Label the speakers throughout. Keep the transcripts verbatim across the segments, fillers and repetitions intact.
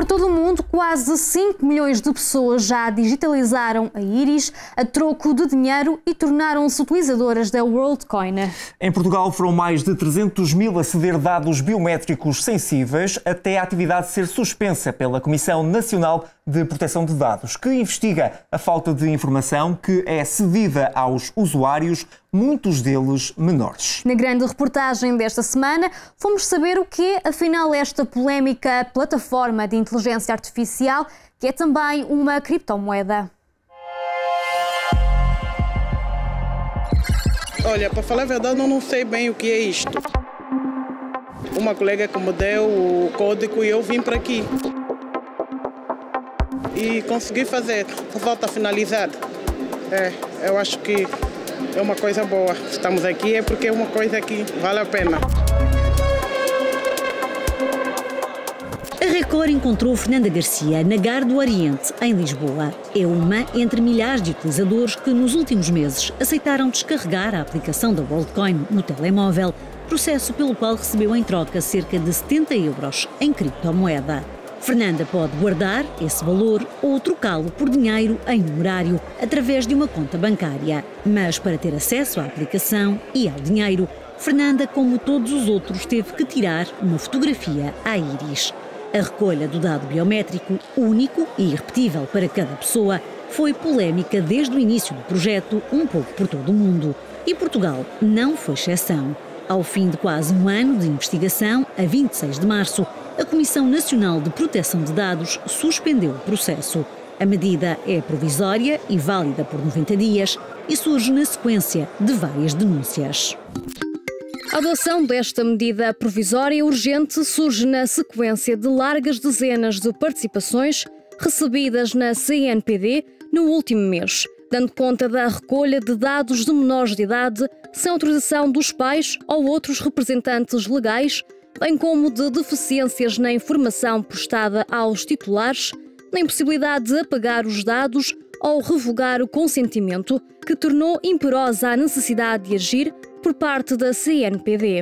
Speaker 1: todo o mundo, quase cinco milhões de pessoas já digitalizaram a íris a troco de dinheiro e tornaram-se utilizadoras da WorldCoin.
Speaker 2: Em Portugal foram mais de trezentos mil a ceder dados biométricos sensíveis até a atividade ser suspensa pela Comissão Nacional de Proteção de Dados, que investiga a falta de informação que é cedida aos usuários, muitos deles menores.
Speaker 1: Na grande reportagem desta semana, fomos saber o que é, afinal, esta polémica plataforma de inteligência artificial, que é também uma criptomoeda.
Speaker 3: Olha, para falar a verdade, eu não sei bem o que é isto. Uma colega que me deu o código e eu vim para aqui. E consegui fazer, só falta finalizar. É, eu acho que é uma coisa boa. Estamos aqui é porque é uma coisa que vale a pena.
Speaker 4: A Record encontrou Fernanda Garcia na Gar do Oriente, em Lisboa. É uma entre milhares de utilizadores que nos últimos meses aceitaram descarregar a aplicação da WorldCoin no telemóvel, processo pelo qual recebeu em troca cerca de setenta euros em criptomoeda. Fernanda pode guardar esse valor ou trocá-lo por dinheiro em numerário através de uma conta bancária. Mas para ter acesso à aplicação e ao dinheiro, Fernanda, como todos os outros, teve que tirar uma fotografia à íris. A recolha do dado biométrico, único e irrepetível para cada pessoa, foi polémica desde o início do projeto, um pouco por todo o mundo. E Portugal não foi exceção. Ao fim de quase um ano de investigação, a vinte e seis de março, a Comissão Nacional de Proteção de Dados suspendeu o processo. A medida é provisória e válida por noventa dias e surge na sequência de várias denúncias.
Speaker 1: A adoção desta medida provisória urgente surge na sequência de largas dezenas de participações recebidas na C N P D no último mês, dando conta da recolha de dados de menores de idade sem autorização dos pais ou outros representantes legais, bem como de deficiências na informação prestada aos titulares, na impossibilidade de apagar os dados ou revogar o consentimento, que tornou imperosa a necessidade de agir por parte da C N P D.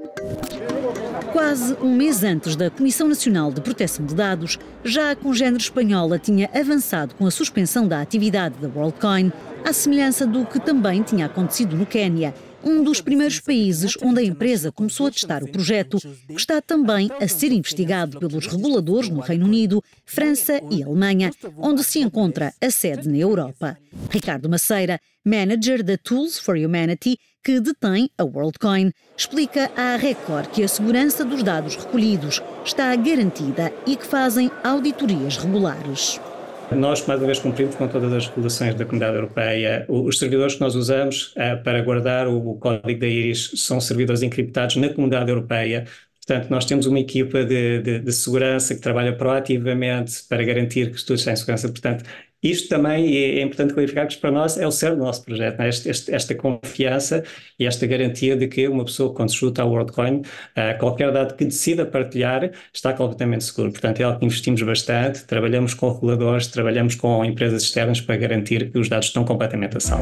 Speaker 4: Quase um mês antes da Comissão Nacional de Proteção de Dados, já a congénere espanhola tinha avançado com a suspensão da atividade da WorldCoin, à semelhança do que também tinha acontecido no Quénia, um dos primeiros países onde a empresa começou a testar o projeto, que está também a ser investigado pelos reguladores no Reino Unido, França e Alemanha, onde se encontra a sede na Europa. Ricardo Maceira, manager da Tools for Humanity, que detém a WorldCoin, explica à Record que a segurança dos dados recolhidos está garantida e que fazem auditorias regulares.
Speaker 5: Nós, mais uma vez, cumprimos com todas as regulações da Comunidade Europeia. Os servidores que nós usamos uh, para guardar o código da íris são servidores encriptados na Comunidade Europeia. Portanto, nós temos uma equipa de, de, de segurança que trabalha proativamente para garantir que tudo está em segurança. Portanto, isto também é, é importante clarificar que para nós é o cerne do nosso projeto, né? este, este, esta confiança e esta garantia de que uma pessoa, quando se junta à WorldCoin, uh, qualquer dado que decida partilhar está completamente seguro. Portanto, é algo que investimos bastante, trabalhamos com reguladores, trabalhamos com empresas externas para garantir que os dados estão completamente a salvo.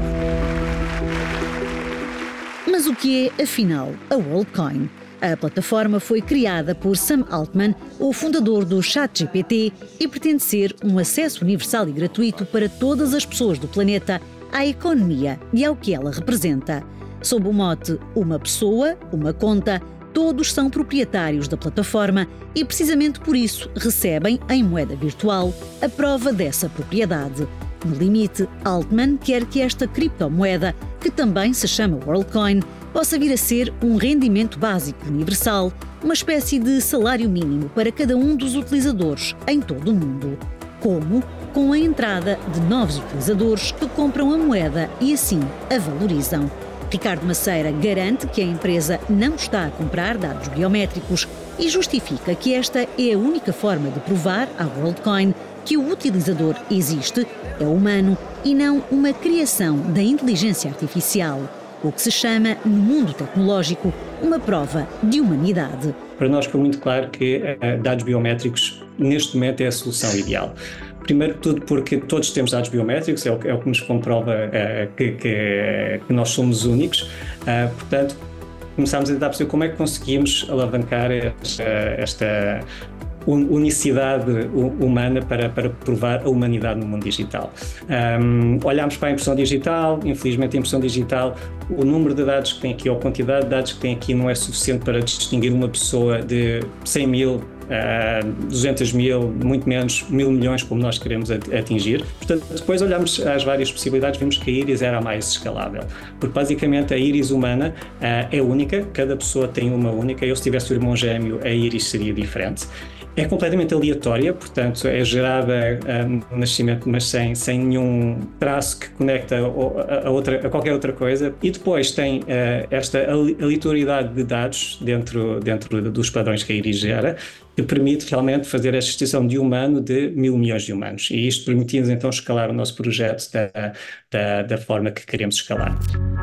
Speaker 4: Mas o que é, afinal, a WorldCoin? A plataforma foi criada por Sam Altman, o fundador do ChatGPT, e pretende ser um acesso universal e gratuito para todas as pessoas do planeta à economia e ao que ela representa. Sob o mote Uma Pessoa, Uma Conta, todos são proprietários da plataforma e, precisamente por isso, recebem, em moeda virtual, a prova dessa propriedade. No limite, Altman quer que esta criptomoeda, que também se chama WorldCoin, possa vir a ser um rendimento básico universal, uma espécie de salário mínimo para cada um dos utilizadores em todo o mundo. Como? Com a entrada de novos utilizadores que compram a moeda e assim a valorizam. Ricardo Maceira garante que a empresa não está a comprar dados biométricos e justifica que esta é a única forma de provar à WorldCoin que o utilizador existe, é humano e não uma criação da inteligência artificial. O que se chama, no mundo tecnológico, uma prova de humanidade.
Speaker 5: Para nós foi muito claro que uh, dados biométricos, neste momento, é a solução ideal. Primeiro de tudo porque todos temos dados biométricos, é o, é o que nos comprova uh, que, que, que nós somos únicos. Uh, portanto, começámos a tentar perceber como é que conseguimos alavancar esta, esta unicidade humana para, para provar a humanidade no mundo digital. Um, olhamos para a impressão digital, infelizmente a impressão digital, o número de dados que tem aqui ou a quantidade de dados que tem aqui não é suficiente para distinguir uma pessoa de cem mil, uh, duzentos mil, muito menos, mil milhões, como nós queremos atingir. Portanto, depois olhamos às várias possibilidades, vimos que a íris era a mais escalável, porque basicamente a íris humana uh, é única, cada pessoa tem uma única. Eu, se tivesse o irmão gêmeo, a íris seria diferente. É completamente aleatória, portanto é gerada uh, no nascimento, mas sem, sem nenhum traço que conecta a, a, outra, a qualquer outra coisa. E depois tem uh, esta aleatoriedade de dados dentro, dentro dos padrões que a íris gera, que permite realmente fazer a distinção de humano de mil milhões de humanos. E isto permite-nos então escalar o nosso projeto da, da, da forma que queremos escalar.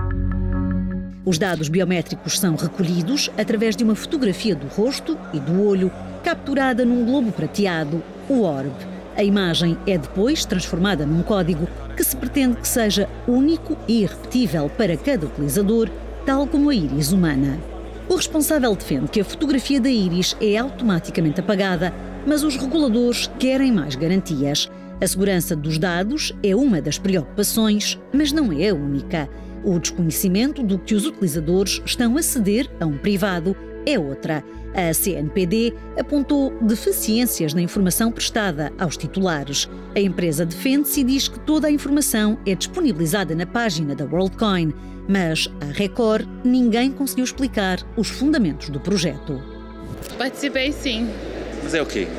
Speaker 4: Os dados biométricos são recolhidos através de uma fotografia do rosto e do olho, capturada num globo prateado, o orbe. A imagem é depois transformada num código que se pretende que seja único e irrepetível para cada utilizador, tal como a íris humana. O responsável defende que a fotografia da íris é automaticamente apagada, mas os reguladores querem mais garantias. A segurança dos dados é uma das preocupações, mas não é a única. O desconhecimento do que os utilizadores estão a ceder a um privado é outra. A C N P D apontou deficiências na informação prestada aos titulares. A empresa defende-se e diz que toda a informação é disponibilizada na página da WorldCoin, mas à Record ninguém conseguiu explicar os fundamentos do projeto.
Speaker 6: Participei sim.
Speaker 7: Mas é o quê?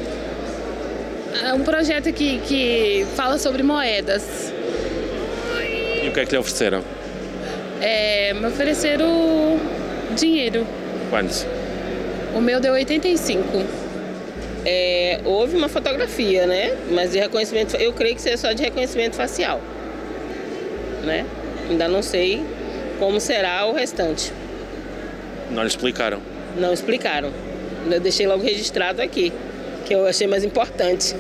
Speaker 6: É um projeto que, que fala sobre moedas.
Speaker 7: E o que é que lhe ofereceram?
Speaker 6: É, me ofereceram dinheiro.
Speaker 7: Quantos?
Speaker 6: O meu deu oitenta e cinco.
Speaker 8: É, houve uma fotografia, né? Mas de reconhecimento, eu creio que seja só de reconhecimento facial, né? Ainda não sei como será o restante.
Speaker 7: Não lhe explicaram?
Speaker 8: Não explicaram. Eu deixei logo registrado aqui, que eu achei mais importante.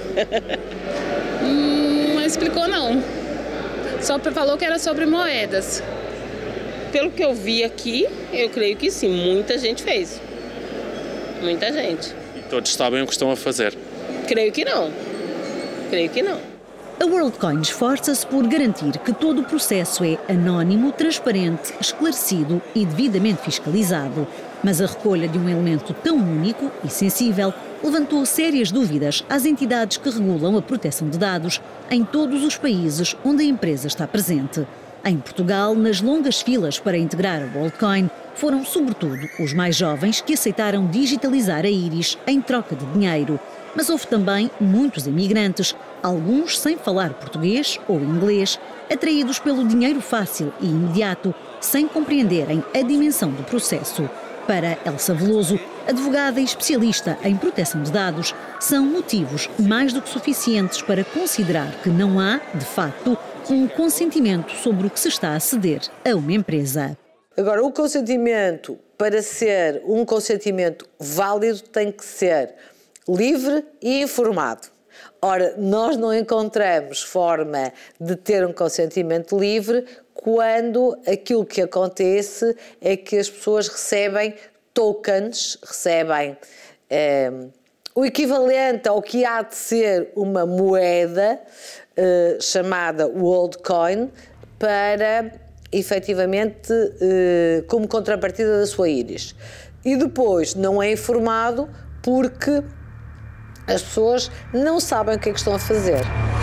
Speaker 6: hum, não explicou não. Só falou que era sobre moedas.
Speaker 8: Pelo que eu vi aqui, eu creio que sim, muita gente fez. Muita gente.
Speaker 7: E todos sabem o que estão a fazer?
Speaker 8: Creio que não. Creio que não.
Speaker 4: A WorldCoin esforça-se por garantir que todo o processo é anónimo, transparente, esclarecido e devidamente fiscalizado. Mas a recolha de um elemento tão único e sensível levantou sérias dúvidas às entidades que regulam a proteção de dados em todos os países onde a empresa está presente. Em Portugal, nas longas filas para integrar a WorldCoin, foram sobretudo os mais jovens que aceitaram digitalizar a íris em troca de dinheiro. Mas houve também muitos imigrantes, alguns sem falar português ou inglês, atraídos pelo dinheiro fácil e imediato, sem compreenderem a dimensão do processo. Para Elsa Veloso, advogada e especialista em proteção de dados, são motivos mais do que suficientes para considerar que não há, de facto, um consentimento sobre o que se está a ceder a uma empresa.
Speaker 9: Agora, o consentimento, para ser um consentimento válido, tem que ser livre e informado. Ora, nós não encontramos forma de ter um consentimento livre quando aquilo que acontece é que as pessoas recebem tokens, recebem eh, o equivalente ao que há de ser uma moeda eh, chamada WorldCoin para, efetivamente, eh, como contrapartida da sua íris. E depois não é informado porque as pessoas não sabem o que é que estão a fazer.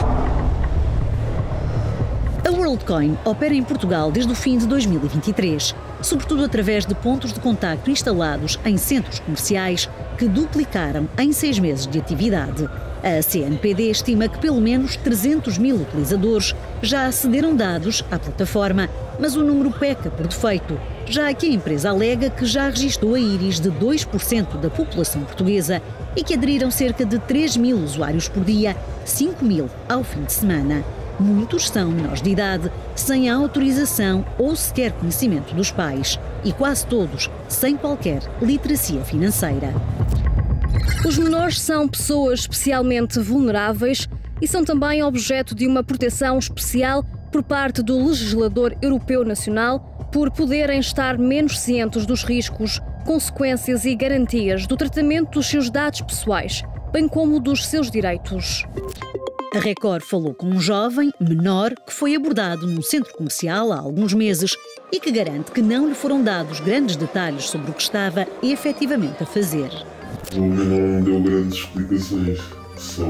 Speaker 4: A WorldCoin opera em Portugal desde o fim de dois mil e vinte e três, sobretudo através de pontos de contacto instalados em centros comerciais que duplicaram em seis meses de atividade. A C N P D estima que pelo menos trezentos mil utilizadores já acederam dados à plataforma, mas o número peca por defeito, já que a empresa alega que já registou a íris de dois por cento da população portuguesa e que aderiram cerca de três mil usuários por dia, cinco mil ao fim de semana. Muitos são menores de idade, sem a autorização ou sequer conhecimento dos pais, e quase todos sem qualquer literacia financeira.
Speaker 1: Os menores são pessoas especialmente vulneráveis e são também objeto de uma proteção especial por parte do legislador europeu nacional por poderem estar menos cientes dos riscos, consequências e garantias do tratamento dos seus dados pessoais, bem como dos seus direitos.
Speaker 4: A Record falou com um jovem, menor, que foi abordado num centro comercial há alguns meses e que garante que não lhe foram dados grandes detalhes sobre o que estava efetivamente a fazer.
Speaker 10: O homem não deu grandes explicações, só,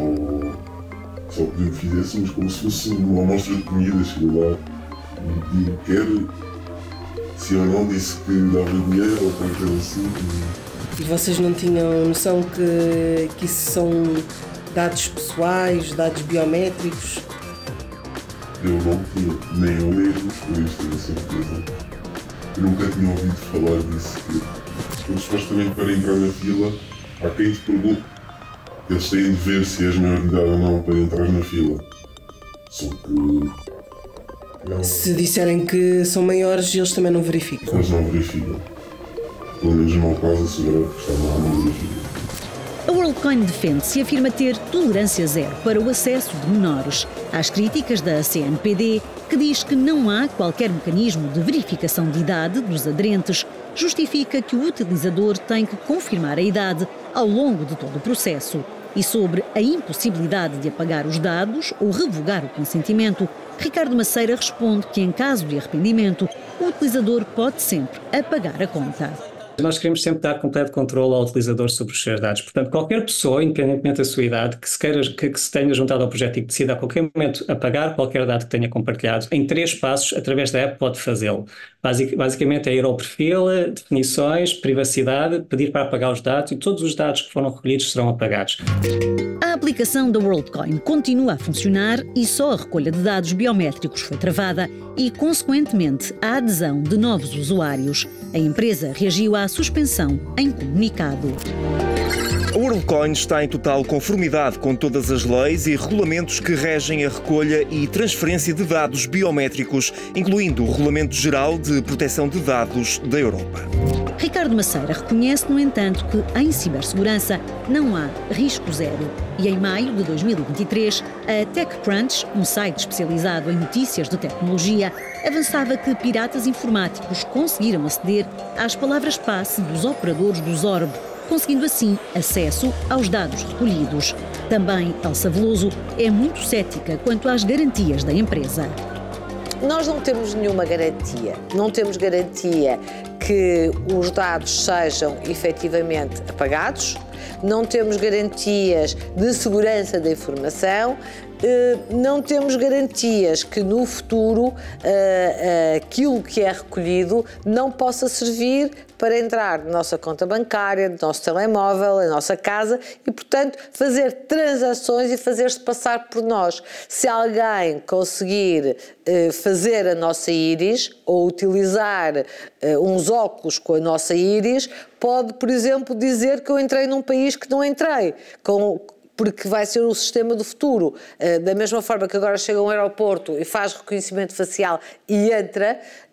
Speaker 10: só pediu que fizéssemos como se fosse uma amostra de comida. Chegou lá e quer, se ou não, disse que dava dinheiro ou qualquer coisa assim.
Speaker 11: E vocês não tinham noção que, que isso são dados pessoais, dados biométricos?
Speaker 10: Eu não tinha, nem eu mesmo, por isso tenho certeza. Eu nunca tinha ouvido falar disso. Que, supostamente para entrar na fila, há quem te pergunte. Eles têm de ver se és maior de idade ou não para entrar na fila. Só que... Não.
Speaker 11: Se disserem que são maiores, eles também não verificam?
Speaker 10: Eles não verificam. Pelo menos no meu caso, assegurar que está lá, não verificam.
Speaker 4: A WorldCoin defende-se e afirma ter tolerância zero para o acesso de menores. Às críticas da C N P D, que diz que não há qualquer mecanismo de verificação de idade dos aderentes, justifica que o utilizador tem que confirmar a idade ao longo de todo o processo. E sobre a impossibilidade de apagar os dados ou revogar o consentimento, Ricardo Maceira responde que, em caso de arrependimento, o utilizador pode sempre apagar a conta.
Speaker 5: Nós queremos sempre dar completo controle ao utilizador sobre os seus dados. Portanto, qualquer pessoa, independentemente da sua idade, que se, queira, que, que se tenha juntado ao projeto e que decida a qualquer momento apagar qualquer dado que tenha compartilhado, em três passos, através da app, pode fazê-lo. Basic, basicamente é ir ao perfil, definições, privacidade, pedir para apagar os dados e todos os dados que foram recolhidos serão apagados.
Speaker 4: A aplicação da WorldCoin continua a funcionar e só a recolha de dados biométricos foi travada e, consequentemente, a adesão de novos usuários. A empresa reagiu à suspensão em comunicado.
Speaker 2: A WorldCoin está em total conformidade com todas as leis e regulamentos que regem a recolha e transferência de dados biométricos, incluindo o Regulamento Geral de Proteção de Dados da Europa.
Speaker 4: Ricardo Maceira reconhece, no entanto, que em cibersegurança não há risco zero. E em maio de dois mil e vinte e três, a TechCrunch, um site especializado em notícias de tecnologia, avançava que piratas informáticos conseguiram aceder às palavras-passe dos operadores do Zorb, conseguindo assim acesso aos dados recolhidos. Também Elsa Veloso é muito cética quanto às garantias da empresa.
Speaker 9: Nós não temos nenhuma garantia. Não temos garantia que os dados sejam efetivamente apagados, não temos garantias de segurança da informação, não temos garantias que no futuro aquilo que é recolhido não possa servir para entrar na nossa conta bancária, no nosso telemóvel, na nossa casa e, portanto, fazer transações e fazer-se passar por nós. Se alguém conseguir fazer a nossa íris ou utilizar uns óculos com a nossa íris, pode, por exemplo, dizer que eu entrei num país que não entrei, com porque vai ser o sistema do futuro. Da mesma forma que agora chega a um aeroporto e faz reconhecimento facial e entra,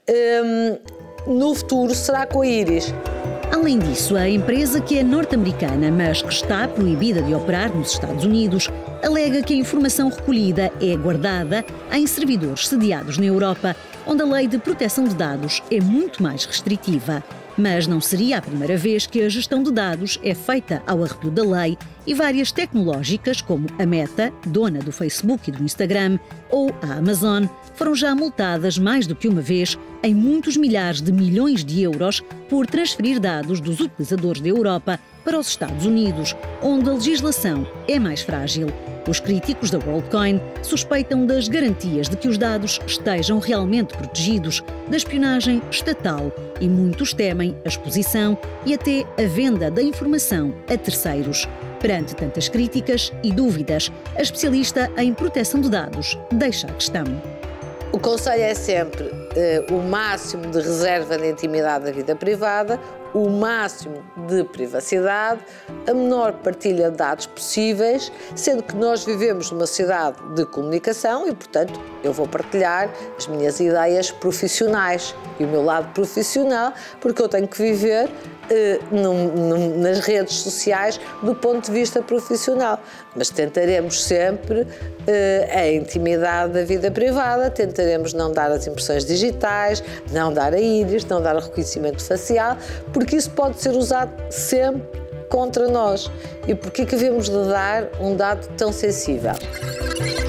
Speaker 9: no futuro será com a íris.
Speaker 4: Além disso, a empresa, que é norte-americana, mas que está proibida de operar nos Estados Unidos, alega que a informação recolhida é guardada em servidores sediados na Europa, onde a lei de proteção de dados é muito mais restritiva. Mas não seria a primeira vez que a gestão de dados é feita ao arrepio da lei e várias tecnológicas, como a Meta, dona do Facebook e do Instagram, ou a Amazon, foram já multadas mais do que uma vez em muitos milhares de milhões de euros por transferir dados dos utilizadores da Europa para os Estados Unidos, onde a legislação é mais frágil. Os críticos da WorldCoin suspeitam das garantias de que os dados estejam realmente protegidos da espionagem estatal e muitos temem a exposição e até a venda da informação a terceiros. Perante tantas críticas e dúvidas, a especialista em proteção de dados deixa a questão.
Speaker 9: O conselho é sempre uh, o máximo de reserva da intimidade da vida privada, o máximo de privacidade, a menor partilha de dados possíveis, sendo que nós vivemos numa sociedade de comunicação e, portanto, eu vou partilhar as minhas ideias profissionais e o meu lado profissional, porque eu tenho que viver eh, num, num, nas redes sociais do ponto de vista profissional. Mas tentaremos sempre eh, a intimidade da vida privada, tentaremos não dar as impressões digitais, não dar a íris, não dar o reconhecimento facial, porque isso pode ser usado sempre contra nós. E porquê que devemos de dar um dado tão sensível?